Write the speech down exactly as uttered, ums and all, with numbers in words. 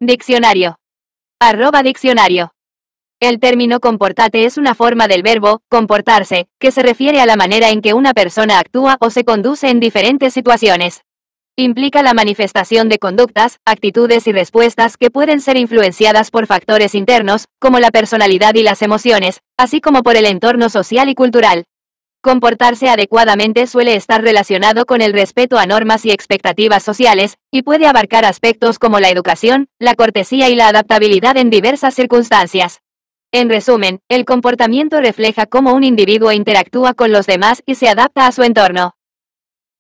Diccionario. Arroba diccionario. El término comportate es una forma del verbo comportarse, que se refiere a la manera en que una persona actúa o se conduce en diferentes situaciones. Implica la manifestación de conductas, actitudes y respuestas que pueden ser influenciadas por factores internos, como la personalidad y las emociones, así como por el entorno social y cultural. Comportarse adecuadamente suele estar relacionado con el respeto a normas y expectativas sociales, y puede abarcar aspectos como la educación, la cortesía y la adaptabilidad en diversas circunstancias. En resumen, el comportamiento refleja cómo un individuo interactúa con los demás y se adapta a su entorno.